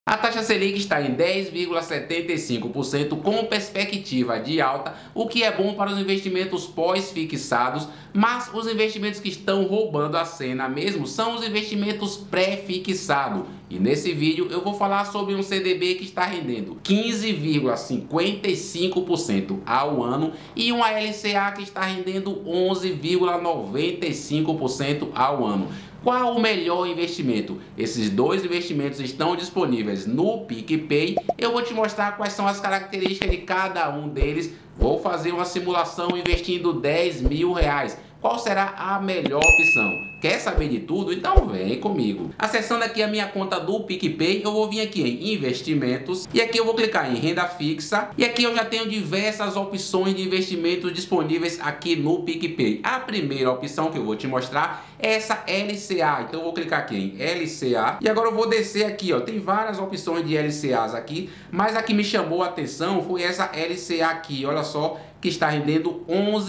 A taxa Selic está em 10,75% com perspectiva de alta, o que é bom para os investimentos pós-fixados, mas os investimentos que estão roubando a cena mesmo são os investimentos pré-fixados. E nesse vídeo eu vou falar sobre um CDB que está rendendo 15,55% ao ano e uma LCA que está rendendo 11,95% ao ano. Qual o melhor investimento? Esses dois investimentos estão disponíveis no PicPay. Eu vou te mostrar quais são as características de cada um deles. Vou fazer uma simulação investindo R$10.000. Qual será a melhor opção? Quer saber de tudo? Então vem comigo. Acessando aqui a minha conta do PicPay, eu vou vir aqui em investimentos e aqui eu vou clicar em renda fixa e aqui eu já tenho diversas opções de investimentos disponíveis aqui no PicPay. A primeira opção que eu vou te mostrar é essa LCA. Então eu vou clicar aqui em LCA e agora eu vou descer aqui, ó. Tem várias opções de LCAs aqui, mas a que me chamou a atenção foi essa LCA aqui, olha só, que está rendendo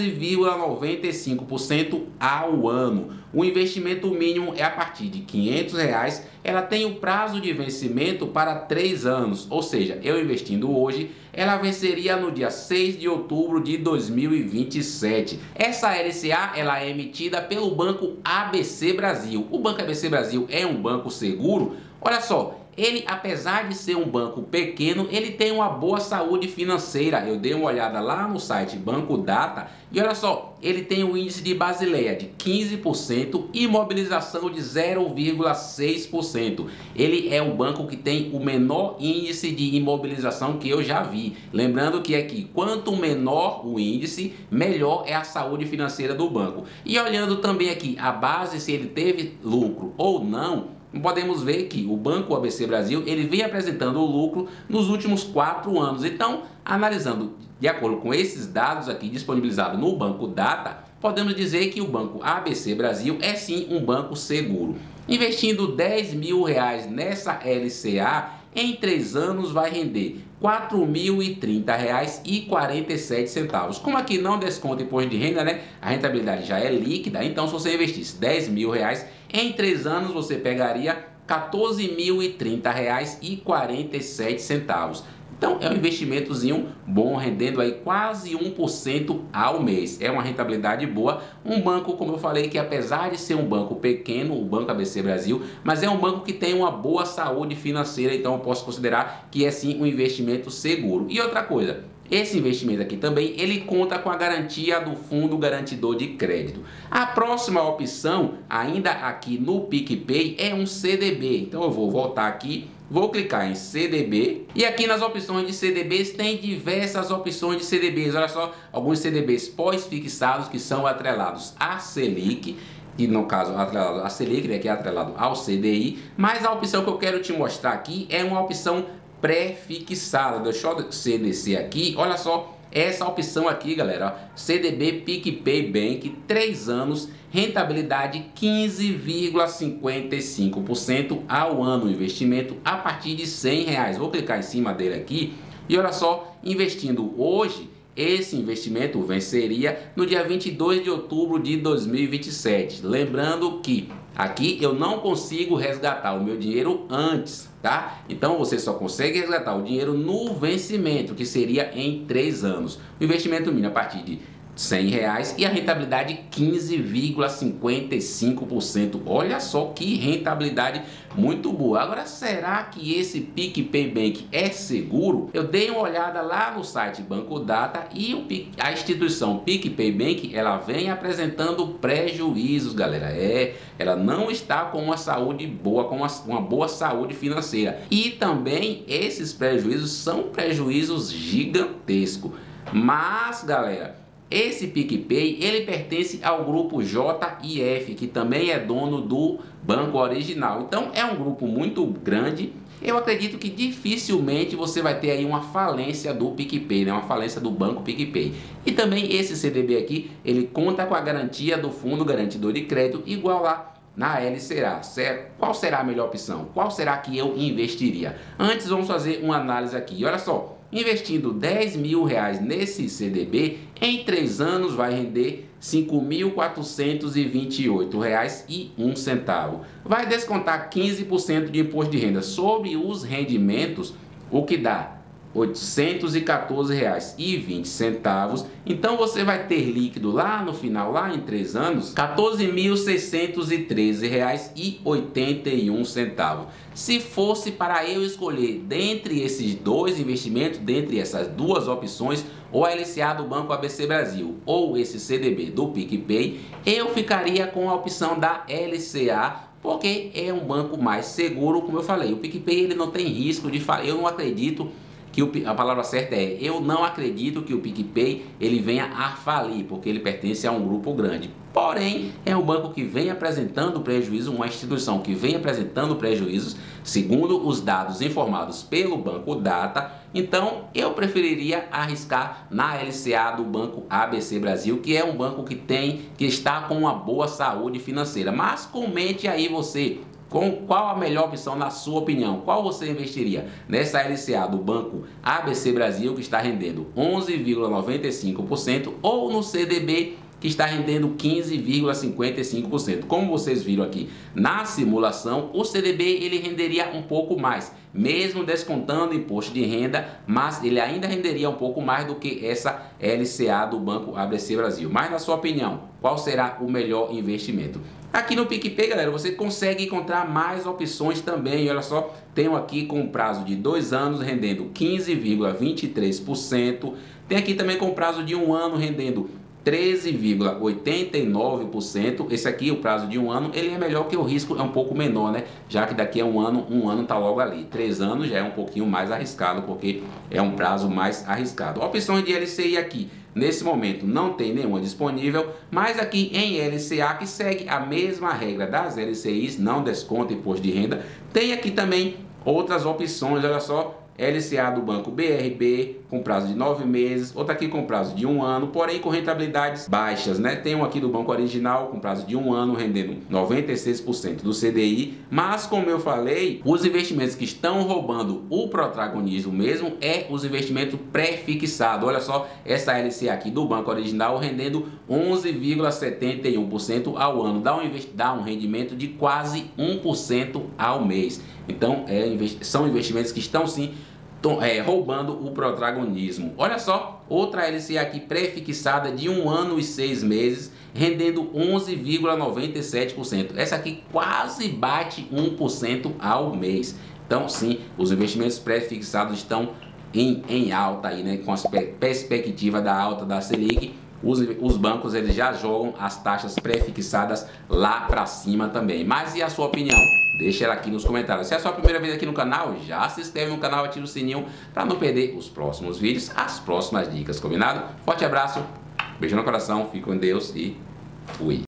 11,95% ao ano. O investimento mínimo é a partir de R$500. Ela tem o prazo de vencimento para 3 anos, ou seja, eu investindo hoje, ela venceria no dia 6 de outubro de 2027. Essa LCA ela é emitida pelo Banco ABC Brasil. O Banco ABC Brasil é um banco seguro. Olha só, ele, apesar de ser um banco pequeno, ele tem uma boa saúde financeira. Eu dei uma olhada lá no site Banco Data e olha só, ele tem um índice de Basileia de 15% e imobilização de 0,6%. Ele é o banco que tem o menor índice de imobilização que eu já vi. Lembrando que aqui, quanto menor o índice, melhor é a saúde financeira do banco. E olhando também aqui a base, se ele teve lucro ou não, podemos ver que o Banco ABC Brasil ele vem apresentando o lucro nos últimos 4 anos. Então, analisando de acordo com esses dados aqui disponibilizados no Banco Data, podemos dizer que o Banco ABC Brasil é sim um banco seguro. Investindo R$10.000 nessa LCA, em 3 anos vai render R$4.030,47. Como aqui não desconta imposto de renda, né? A rentabilidade já é líquida. Então, se você investisse R$10.000, em 3 anos você pegaria R$14.030,47. Então é um investimentozinho bom, rendendo aí quase 1% ao mês. É uma rentabilidade boa. Um banco, como eu falei, que apesar de ser um banco pequeno, o Banco ABC Brasil, mas é um banco que tem uma boa saúde financeira, então eu posso considerar que é sim um investimento seguro. E outra coisa, esse investimento aqui também, ele conta com a garantia do Fundo Garantidor de Crédito. A próxima opção, ainda aqui no PicPay, é um CDB. Então eu vou voltar aqui, vou clicar em CDB e aqui nas opções de CDBs tem diversas opções de CDBs. Olha só, alguns CDBs pós-fixados que são atrelados à Selic, e no caso atrelado à Selic, né, que é atrelado ao CDI, mas a opção que eu quero te mostrar aqui é uma opção pré-fixada. Deixa eu descer aqui, olha só essa opção aqui, galera, ó, CDB PicPay Bank, 3 anos, rentabilidade 15,55% ao ano, investimento a partir de R$100. Vou clicar em cima dele aqui e olha só, investindo hoje, esse investimento venceria no dia 22 de outubro de 2027. Lembrando que aqui eu não consigo resgatar o meu dinheiro antes, tá? Então você só consegue resgatar o dinheiro no vencimento, que seria em 3 anos. O investimento mínimo a partir de R$100 e a rentabilidade 15,55%. Olha só que rentabilidade muito boa. Agora, será que esse PicPay Bank é seguro? Eu dei uma olhada lá no site Banco Data e a instituição PicPay Bank, ela vem apresentando prejuízos, galera. Ela não está com uma saúde boa, com uma boa saúde financeira. E também esses prejuízos são prejuízos gigantescos. Mas, galera, esse PicPay, ele pertence ao grupo JIF, que também é dono do banco original. Então é um grupo muito grande. Eu acredito que dificilmente você vai ter aí uma falência do PicPay, né? Uma falência do banco PicPay. E também esse CDB aqui, ele conta com a garantia do Fundo Garantidor de Crédito, igual lá na LCA, certo? Qual será a melhor opção? Qual será que eu investiria? Antes vamos fazer uma análise aqui. Olha só, investindo R$10.000 nesse CDB, em 3 anos vai render R$ 5.428,01. Vai descontar 15% de imposto de renda sobre os rendimentos, o que dá R$ 814,20. Então você vai ter líquido lá no final, lá em 3 anos, R$ 14.613,81. Se fosse para eu escolher dentre esses dois investimentos, dentre essas duas opções, ou a LCA do Banco ABC Brasil ou esse CDB do PicPay, eu ficaria com a opção da LCA, porque é um banco mais seguro, como eu falei. O PicPay ele não tem risco de falir. Eu não acredito que a palavra certa é, eu não acredito que o PicPay ele venha a falir, porque ele pertence a um grupo grande. Porém, é um banco que vem apresentando prejuízo, uma instituição que vem apresentando prejuízos, segundo os dados informados pelo Banco Data. Então, eu preferiria arriscar na LCA do Banco ABC Brasil, que é um banco que está com uma boa saúde financeira. Mas comente aí você, qual a melhor opção na sua opinião? Qual você investiria? Nessa LCA do Banco ABC Brasil, que está rendendo 11,95%, ou no CDB, que está rendendo 15,55%. Como vocês viram aqui na simulação, o CDB ele renderia um pouco mais, mesmo descontando imposto de renda, mas ele ainda renderia um pouco mais do que essa LCA do Banco ABC Brasil. Mas na sua opinião, qual será o melhor investimento? Aqui no PicPay, galera, você consegue encontrar mais opções também. Olha só, tenho aqui com prazo de 2 anos rendendo 15,23%. Tem aqui também com prazo de 1 ano rendendo 13,89%. Esse aqui, o prazo de 1 ano, ele é melhor que o risco é um pouco menor, né? Já que daqui a um ano tá logo ali. 3 anos já é um pouquinho mais arriscado, porque é um prazo mais arriscado. Opções de LCI aqui, nesse momento não tem nenhuma disponível, mas aqui em LCA, que segue a mesma regra das LCIs, não desconta imposto de renda, tem aqui também outras opções. Olha só, LCA do Banco BRB com prazo de 9 meses, outra aqui com prazo de 1 ano, porém com rentabilidades baixas, né? Tem um aqui do Banco Original com prazo de 1 ano, rendendo 96% do CDI, mas como eu falei, os investimentos que estão roubando o protagonismo mesmo é os investimentos pré-fixados. Olha só, essa LCA aqui do Banco Original rendendo 11,71% ao ano, dá um rendimento de quase 1% ao mês. Então, são investimentos que estão sim roubando o protagonismo. Olha só, outra LCA aqui pré-fixada de 1 ano e 6 meses, rendendo 11,97%. Essa aqui quase bate 1% ao mês. Então, sim, os investimentos pré-fixados estão em alta aí, né? Com a perspectiva da alta da Selic. Os bancos eles já jogam as taxas pré-fixadas lá para cima também. Mas e a sua opinião? Deixa ela aqui nos comentários. Se é a sua primeira vez aqui no canal, já se inscreve no canal, ativa o sininho para não perder os próximos vídeos, as próximas dicas, combinado? Forte abraço, beijo no coração, fique com Deus e fui!